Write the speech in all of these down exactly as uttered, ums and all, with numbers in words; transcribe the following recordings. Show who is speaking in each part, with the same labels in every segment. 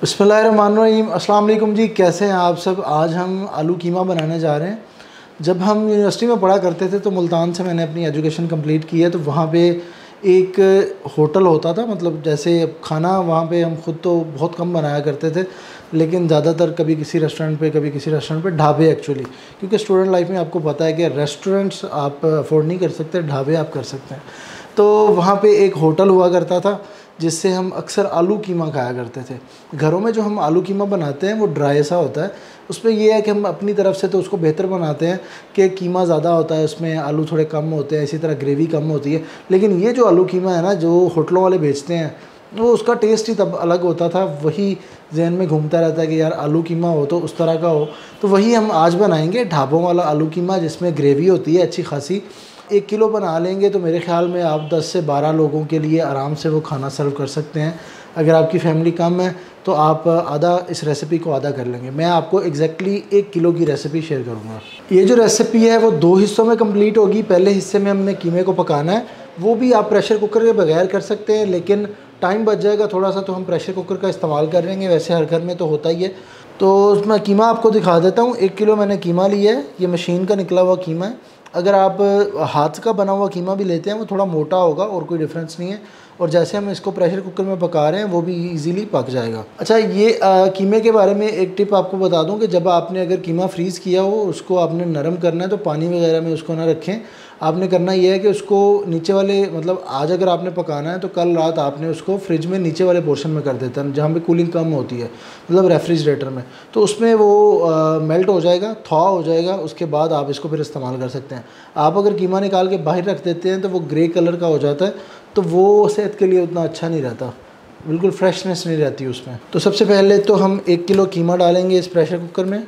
Speaker 1: बिस्मिल्लाहिर्रहमानिर्रहीम। अस्सलाम वालेकुम जी, कैसे हैं आप सब। आज हम आलू कीमा बनाने जा रहे हैं। जब हम यूनिवर्सिटी में पढ़ा करते थे तो मुल्तान से मैंने अपनी एजुकेशन कंप्लीट की है, तो वहाँ पे एक होटल होता था, मतलब जैसे खाना वहाँ पे हम खुद तो बहुत कम बनाया करते थे, लेकिन ज़्यादातर कभी किसी रेस्टोरेंट पे कभी किसी रेस्टोरेंट पे ढाबे एक्चुअली, क्योंकि स्टूडेंट लाइफ में आपको पता है कि रेस्टोरेंट्स आप अफोर्ड नहीं कर सकते, ढाबे आप कर सकते हैं। तो वहाँ पे एक होटल हुआ करता था जिससे हम अक्सर आलू कीमा खाया करते थे। घरों में जो हम आलू कीमा बनाते हैं वो ड्राई सा होता है, उसमें ये है कि हम अपनी तरफ से तो उसको बेहतर बनाते हैं कि कीमा ज़्यादा होता है, उसमें आलू थोड़े कम होते हैं, इसी तरह ग्रेवी कम होती है। लेकिन ये जो आलू कीमा है ना, जो होटलों वाले बेचते हैं, वो उसका टेस्ट ही तब अलग होता था। वही जहन में घूमता रहता है कि यार आलू कीमा हो तो उस तरह का हो। तो वही हम आज बनाएंगे, ढाबों वाला आलू कीमा, जिसमें ग्रेवी होती है अच्छी खासी। एक किलो बना लेंगे तो मेरे ख़्याल में आप दस से बारह लोगों के लिए आराम से वो खाना सर्व कर सकते हैं। अगर आपकी फ़ैमिली कम है तो आप आधा इस रेसिपी को आधा कर लेंगे। मैं आपको एग्जैक्टली एक किलो की रेसिपी शेयर करूँगा। ये जो रेसिपी है वो दो हिस्सों में कंप्लीट होगी। पहले हिस्से में हमने कीमे को पकाना है, वो भी आप प्रेशर कुकर के बगैर कर सकते हैं, लेकिन टाइम बच जाएगा थोड़ा सा, तो हम प्रेशर कुकर का इस्तेमाल करेंगे। वैसे हर घर में तो होता ही है। तो मैं कीमा आपको दिखा देता हूँ। एक किलो मैंने कीमा लिया है, ये मशीन का निकला हुआ कीमा है। अगर आप हाथ का बना हुआ कीमा भी लेते हैं वो थोड़ा मोटा होगा और कोई डिफरेंस नहीं है, और जैसे हम इसको प्रेशर कुकर में पका रहे हैं वो भी इजीली पक जाएगा। अच्छा, ये आ, कीमे के बारे में एक टिप आपको बता दूं कि जब आपने अगर कीमा फ्रीज़ किया हो, उसको आपने नरम करना है तो पानी वगैरह में उसको ना रखें। आपने करना ये है कि उसको नीचे वाले, मतलब आज अगर आपने पकाना है तो कल रात आपने उसको फ्रिज में नीचे वाले पोर्शन में कर देता है, जहाँ पे कूलिंग कम होती है, मतलब रेफ्रिजरेटर में। तो उसमें वो आ, मेल्ट हो जाएगा, थॉ हो जाएगा, उसके बाद आप इसको फिर इस्तेमाल कर सकते हैं। आप अगर कीमा निकाल के बाहर रख देते हैं तो वो ग्रे कलर का हो जाता है, तो वो सेहत के लिए उतना अच्छा नहीं रहता, बिल्कुल फ्रेशनेस नहीं रहती उसमें। तो सबसे पहले तो हम एक किलो कीमा डालेंगे इस प्रेशर कुकर में।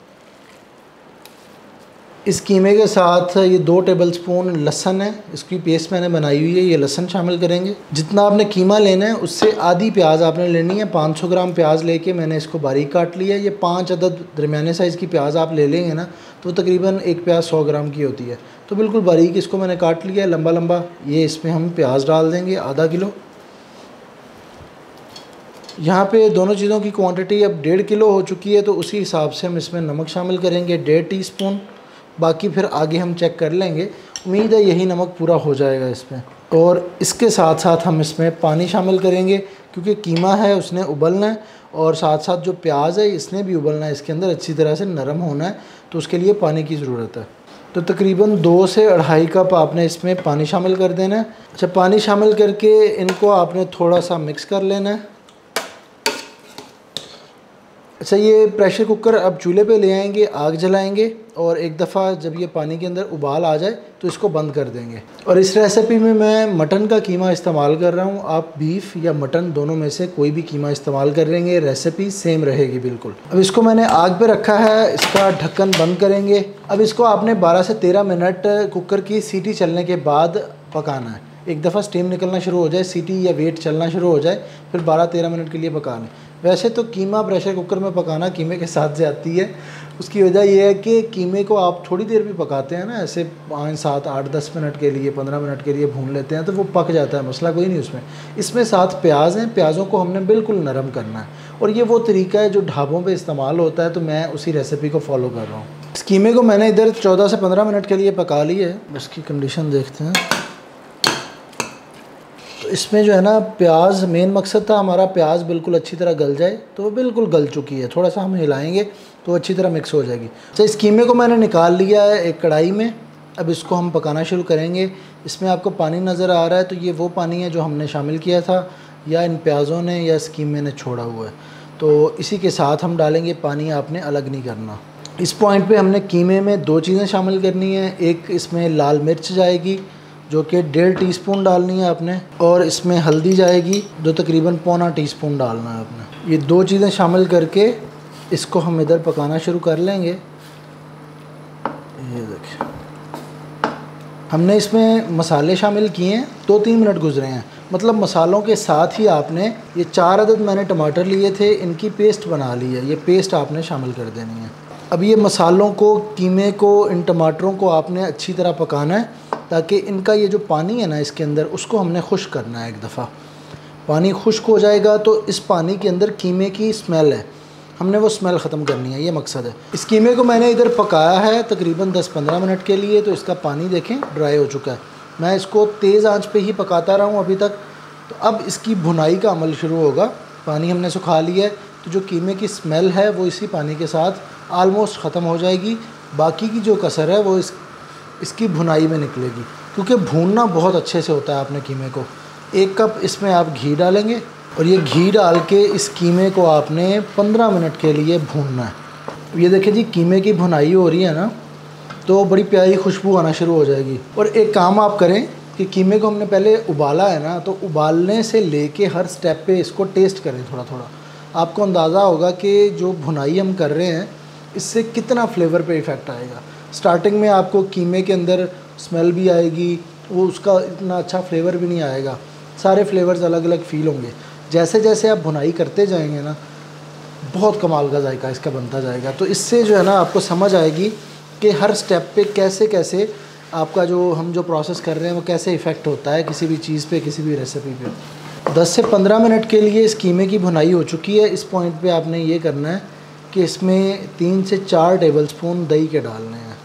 Speaker 1: इस कीमे के साथ ये दो टेबलस्पून लहसुन है, इसकी पेस्ट मैंने बनाई हुई है, ये लहसुन शामिल करेंगे। जितना आपने कीमा लेना है उससे आधी प्याज आपने लेनी है। पाँच सौ ग्राम प्याज लेके मैंने इसको बारीक काट लिया है। ये पाँच अदद दरमियाने साइज़ की प्याज आप ले लेंगे ना, तो तकरीबन एक प्याज सौ ग्राम की होती है। तो बिल्कुल बारीक इसको मैंने काट लिया है, लंबा लंबा। ये इसमें हम प्याज डाल देंगे आधा किलो। यहाँ पे दोनों चीज़ों की क्वांटिटी अब डेढ़ किलो हो चुकी है, तो उसी हिसाब से हम इसमें नमक शामिल करेंगे, डेढ़ टी स्पून। बाकी फिर आगे हम चेक कर लेंगे, उम्मीद है यही नमक पूरा हो जाएगा इसमें। और इसके साथ साथ हम इसमें पानी शामिल करेंगे, क्योंकि कीमा है उसने उबलना है, और साथ साथ जो प्याज है इसने भी उबलना है, इसके अंदर अच्छी तरह से नरम होना है, तो उसके लिए पानी की ज़रूरत है। तो तकरीबन दो से अढ़ाई कप आपने इसमें पानी शामिल कर देना है। अच्छा, पानी शामिल करके इनको आपने थोड़ा सा मिक्स कर लेना है। अच्छा, ये प्रेशर कुकर अब चूल्हे पे ले आएंगे, आग जलाएंगे, और एक दफ़ा जब ये पानी के अंदर उबाल आ जाए तो इसको बंद कर देंगे। और इस रेसिपी में मैं मटन का कीमा इस्तेमाल कर रहा हूँ। आप बीफ या मटन दोनों में से कोई भी कीमा इस्तेमाल कर लेंगे, रेसिपी सेम रहेगी बिल्कुल। अब इसको मैंने आग पे रखा है, इसका ढक्कन बंद करेंगे। अब इसको आपने बारह से तेरह मिनट कुकर की सीटी चलने के बाद पकाना है। एक दफ़ा स्टीम निकलना शुरू हो जाए, सीटी या वेट चलना शुरू हो जाए, फिर बारह तेरह मिनट के लिए पकाना है। वैसे तो कीमा प्रेशर कुकर में पकाना कीमे के साथ जाती है। उसकी वजह यह है कि कीमे को आप थोड़ी देर भी पकाते हैं ना, ऐसे पाँच सात आठ दस मिनट के लिए, पंद्रह मिनट के लिए भून लेते हैं तो वो पक जाता है, मसला कोई नहीं उसमें। इसमें साथ प्याज हैं, प्याज़ों को हमने बिल्कुल नरम करना है, और ये वो तरीका है जो ढाबों पे इस्तेमाल होता है, तो मैं उसी रेसिपी को फॉलो कर रहा हूँ। इस कीमे को मैंने इधर चौदह से पंद्रह मिनट के लिए पका ली है। इसकी कंडीशन देखते हैं। तो इसमें जो है ना, प्याज मेन मकसद था हमारा, प्याज बिल्कुल अच्छी तरह गल जाए, तो वो बिल्कुल गल चुकी है। थोड़ा सा हम हिलाएंगे तो अच्छी तरह मिक्स हो जाएगी। अच्छा, इस कीमे को मैंने निकाल लिया है एक कढ़ाई में। अब इसको हम पकाना शुरू करेंगे। इसमें आपको पानी नज़र आ रहा है, तो ये वो पानी है जो हमने शामिल किया था, या इन प्याज़ों ने या इस कीमे ने छोड़ा हुआ है। तो इसी के साथ हम डालेंगे पानी, आपने अलग नहीं करना। इस पॉइंट पर हमने कीमे में दो चीज़ें शामिल करनी है। एक इसमें लाल मिर्च जाएगी जो कि डेढ़ टीस्पून डालनी है आपने, और इसमें हल्दी जाएगी जो तकरीबन पौना टीस्पून डालना है आपने। ये दो चीज़ें शामिल करके इसको हम इधर पकाना शुरू कर लेंगे। ये देखिए, हमने इसमें मसाले शामिल किए हैं, दो तीन मिनट गुजरे हैं। मतलब मसालों के साथ ही आपने ये चार अदद मैंने टमाटर लिए थे, इनकी पेस्ट बना ली है, ये पेस्ट आपने शामिल कर देनी है। अब ये मसालों को, कीमे को, इन टमाटरों को आपने अच्छी तरह पकाना है, ताकि इनका ये जो पानी है ना इसके अंदर, उसको हमने खुश्क करना है एक दफ़ा। पानी खुश्क हो जाएगा तो इस पानी के अंदर कीमे की स्मेल है, हमने वो स्मेल ख़त्म करनी है, ये मकसद है। इस कीमे को मैंने इधर पकाया है तकरीबन दस पंद्रह मिनट के लिए, तो इसका पानी देखें ड्राई हो चुका है। मैं इसको तेज़ आंच पे ही पकाता रहा हूँ अभी तक। तो अब इसकी भुनाई का अमल शुरू होगा। पानी हमने सुखा लिया है, तो जो कीमे की स्मेल है वो इसी पानी के साथ आलमोस्ट ख़त्म हो जाएगी। बाकी की जो कसर है वो इस इसकी भुनाई में निकलेगी, क्योंकि भूनना बहुत अच्छे से होता है आपने कीमे को। एक कप इसमें आप घी डालेंगे और ये घी डाल के इस कीमे को आपने पंद्रह मिनट के लिए भूनना है। ये देखिए जी, कीमे की भुनाई हो रही है ना, तो बड़ी प्यारी खुशबू आना शुरू हो जाएगी। और एक काम आप करें कि कीमे को हमने पहले उबाला है ना, तो उबालने से लेके हर स्टेप पे इसको टेस्ट करें थोड़ा थोड़ा। आपको अंदाज़ा होगा कि जो भुनाई हम कर रहे हैं इससे कितना फ्लेवर पे इफ़ेक्ट आएगा। स्टार्टिंग में आपको कीमे के अंदर स्मेल भी आएगी, वो उसका इतना अच्छा फ्लेवर भी नहीं आएगा, सारे फ्लेवर्स अलग अलग फ़ील होंगे। जैसे जैसे आप भुनाई करते जाएंगे ना, बहुत कमाल का जायका इसका बनता जाएगा। तो इससे जो है ना आपको समझ आएगी कि हर स्टेप पे कैसे कैसे आपका जो हम जो प्रोसेस कर रहे हैं वो कैसे इफ़ेक्ट होता है किसी भी चीज़ पे, किसी भी रेसिपी पे। दस से पंद्रह मिनट के लिए इस कीमे की भुनाई हो चुकी है। इस पॉइंट पे आपने ये करना है कि इसमें तीन से चार टेबलस्पून दही के डालने हैं,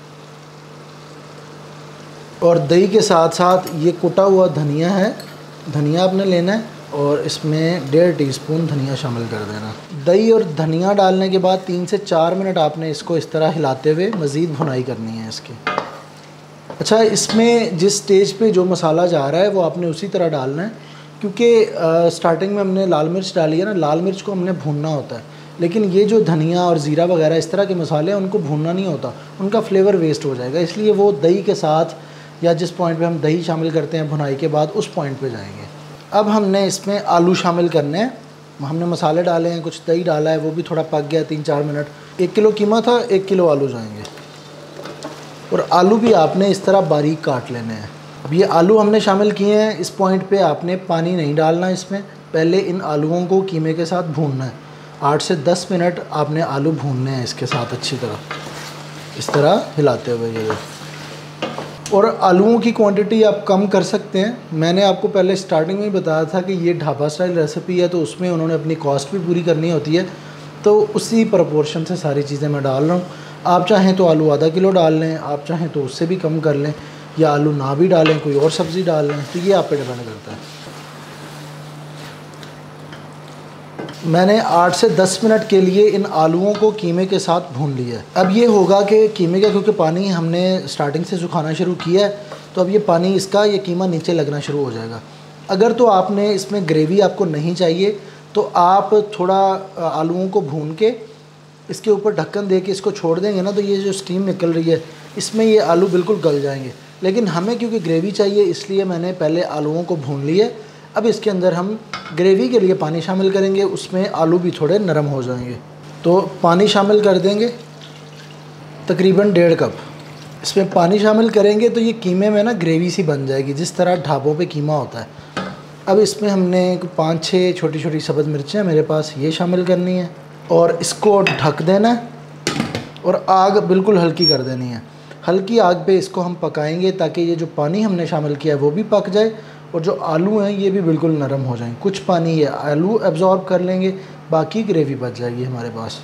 Speaker 1: और दही के साथ साथ ये कुटा हुआ धनिया है, धनिया आपने लेना है और इसमें डेढ़ टीस्पून धनिया शामिल कर देना। दही और धनिया डालने के बाद तीन से चार मिनट आपने इसको इस तरह हिलाते हुए मज़ीद भुनाई करनी है इसकी। अच्छा, इसमें जिस स्टेज पे जो मसाला जा रहा है वो आपने उसी तरह डालना है, क्योंकि स्टार्टिंग में हमने लाल मिर्च डाली है ना, लाल मिर्च को हमने भूनना होता है, लेकिन ये जो धनिया और ज़ीरा वगैरह इस तरह के मसाले हैं उनको भूनना नहीं होता, उनका फ्लेवर वेस्ट हो जाएगा। इसलिए वो दही के साथ या जिस पॉइंट पे हम दही शामिल करते हैं भुनाई के बाद, उस पॉइंट पे जाएंगे। अब हमने इसमें आलू शामिल करने हैं। हमने मसाले डाले हैं, कुछ दही डाला है, वो भी थोड़ा पक गया तीन चार मिनट। एक किलो कीमा था, एक किलो आलू जाएंगे, और आलू भी आपने इस तरह बारीक काट लेने हैं। अब ये आलू हमने शामिल किए हैं। इस पॉइंट पे आपने पानी नहीं डालना इसमें, पहले इन आलूओं को कीमे के साथ भूनना है। आठ से दस मिनट आपने आलू भूनने हैं इसके साथ अच्छी तरह, इस तरह हिलाते हुए ये। और आलूओं की क्वांटिटी आप कम कर सकते हैं। मैंने आपको पहले स्टार्टिंग में ही बताया था कि ये ढाबा स्टाइल रेसिपी है, तो उसमें उन्होंने अपनी कॉस्ट भी पूरी करनी होती है, तो उसी प्रपोर्शन से सारी चीज़ें मैं डाल रहा हूँ। आप चाहें तो आलू आधा किलो डाल लें, आप चाहें तो उससे भी कम कर लें, या आलू ना भी डालें, कोई और सब्ज़ी डाल लें, तो ये आप पे डिपेंड करता है। मैंने आठ से दस मिनट के लिए इन आलूओं को कीमे के साथ भून लिया है। अब ये होगा कि कीमे का, क्योंकि पानी हमने स्टार्टिंग से सुखाना शुरू किया है, तो अब ये पानी इसका, ये कीमा नीचे लगना शुरू हो जाएगा। अगर तो आपने इसमें ग्रेवी आपको नहीं चाहिए तो आप थोड़ा आलूओं को भून के इसके ऊपर ढक्कन दे के इसको छोड़ देंगे ना, तो ये जो स्टीम निकल रही है इसमें ये आलू बिल्कुल गल जाएंगे। लेकिन हमें क्योंकि ग्रेवी चाहिए इसलिए मैंने पहले आलूओं को भून लिए। अब इसके अंदर हम ग्रेवी के लिए पानी शामिल करेंगे, उसमें आलू भी थोड़े नरम हो जाएंगे। तो पानी शामिल कर देंगे तकरीबन डेढ़ कप। इसमें पानी शामिल करेंगे तो ये कीमे में ना ग्रेवी सी बन जाएगी, जिस तरह ढाबों पे कीमा होता है। अब इसमें हमने पाँच छः छोटी छोटी सब्ज़ मिर्चें मेरे पास, ये शामिल करनी है, और इसको ढक देना है और आग बिल्कुल हल्की कर देनी है। हल्की आग पे इसको हम पकाएंगे ताकि ये जो पानी हमने शामिल किया है वो भी पक जाए, और जो आलू हैं ये भी बिल्कुल नरम हो जाएं। कुछ पानी ये आलू एब्ज़ॉर्ब कर लेंगे, बाकी ग्रेवी बच जाएगी हमारे पास।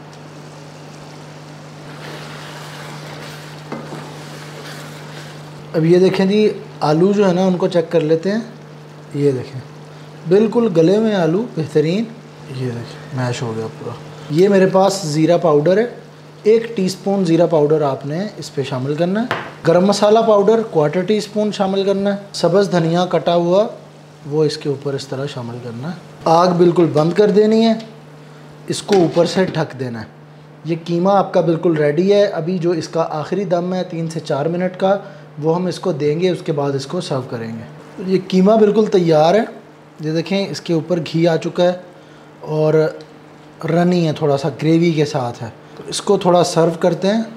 Speaker 1: अब ये देखें जी, आलू जो है ना उनको चेक कर लेते हैं। ये देखें बिल्कुल गले में आलू बेहतरीन, ये देखें मैश हो गया पूरा। ये मेरे पास ज़ीरा पाउडर है, एक टीस्पून ज़ीरा पाउडर आपने इस पे शामिल करना है। गरम मसाला पाउडर क्वार्टर टी स्पून शामिल करना है। सब्ज़ धनिया कटा हुआ वो इसके ऊपर इस तरह शामिल करना है। आग बिल्कुल बंद कर देनी है, इसको ऊपर से ढक देना है। ये कीमा आपका बिल्कुल रेडी है। अभी जो इसका आखिरी दम है तीन से चार मिनट का, वो हम इसको देंगे, उसके बाद इसको सर्व करेंगे। ये कीमा बिल्कुल तैयार है। ये देखें इसके ऊपर घी आ चुका है और रनी है, थोड़ा सा ग्रेवी के साथ है। तो इसको थोड़ा सर्व करते हैं।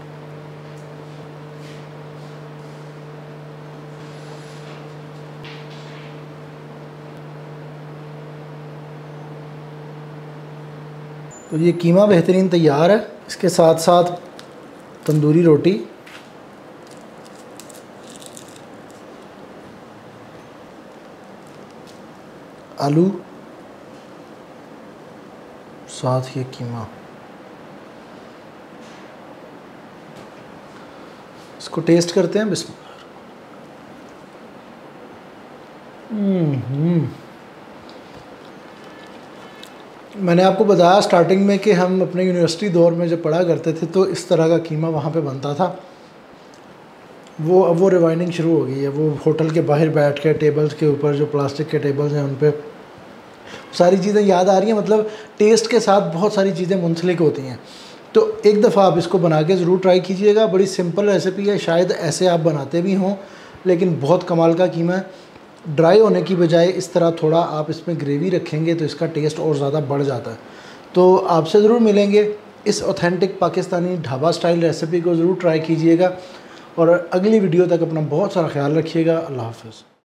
Speaker 1: तो ये कीमा बेहतरीन तैयार है। इसके साथ साथ तंदूरी रोटी, आलू, साथ ये कीमा। इसको टेस्ट करते हैं। बिस्मिल्लाह। हम्म मैंने आपको बताया स्टार्टिंग में कि हम अपने यूनिवर्सिटी दौर में जब पढ़ा करते थे तो इस तरह का कीमा वहाँ पे बनता था। वो अब वो रिवाइंडिंग शुरू हो गई है। वो होटल के बाहर बैठ के टेबल्स के ऊपर, जो प्लास्टिक के टेबल्स हैं, उन पे सारी चीज़ें याद आ रही हैं। मतलब टेस्ट के साथ बहुत सारी चीज़ें मुंसलिक होती हैं। तो एक दफ़ा आप इसको बना के ज़रूर ट्राई कीजिएगा। बड़ी सिंपल रेसिपी है, शायद ऐसे आप बनाते भी हों, लेकिन बहुत कमाल का कीमा है। ड्राई होने की बजाय इस तरह थोड़ा आप इसमें ग्रेवी रखेंगे तो इसका टेस्ट और ज़्यादा बढ़ जाता है। तो आपसे ज़रूर मिलेंगे। इस authentic Pakistani dhaba style recipe को ज़रूर ट्राई कीजिएगा और अगली वीडियो तक अपना बहुत सारा ख्याल रखिएगा। अल्लाह हाफ़िज़।